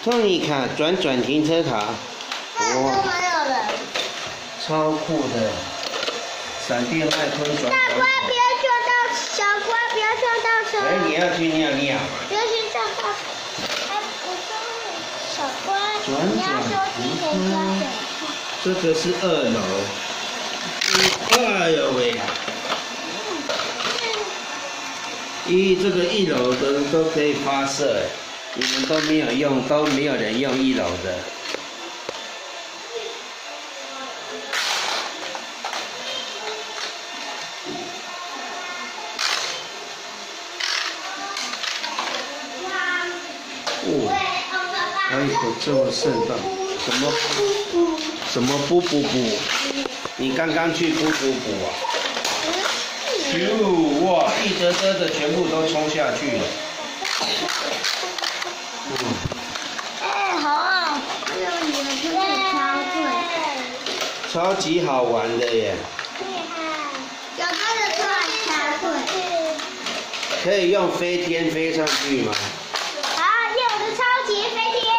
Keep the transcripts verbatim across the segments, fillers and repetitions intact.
托尼卡转转停车卡， 哇， 超酷的！闪电麦昆转转。 大瓜不要撞到，小瓜不要撞到车。 哎，你要去尿尿嘛？ 不要去撞到。哎，我说小瓜， 转你要收听人家的。 这个是二楼。哎呦喂！咦，这个一楼的都可以发射，你们都没有用，都没有人用一楼的。哦，还有一口这么盛大，什么什么补补补？你刚刚去补补补啊？咻！哇，一折折的全部都冲下去了。嗯。 哎，好啊！还有你的车子超贵。 超级好玩的耶！ 有他的车超贵。 可以用飞天飞上去吗？ 好，用我的超级飞天。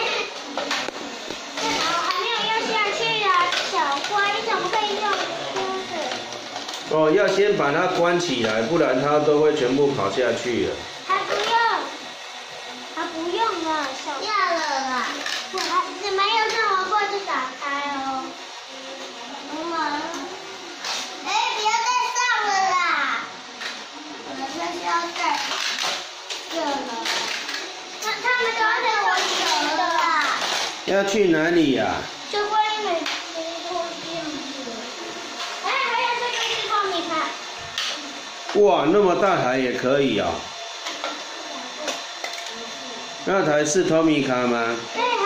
我还没有用下去啊，小瓜，你怎么可以用车子？ 哦，要先把它关起来，不然它都会全部跑下去了。 还不用，还不用了，小要了啦。我还你没有上完过就打开哦。嗯。哎，不要再上了啦！我的车是要再这了。那他们都要带我走了啦。 要去哪里呀、啊？ 就关于美食拖样子。哎，还有这个是透明卡。 哇，那么大台也可以哦。那台是托米卡吗？ 对。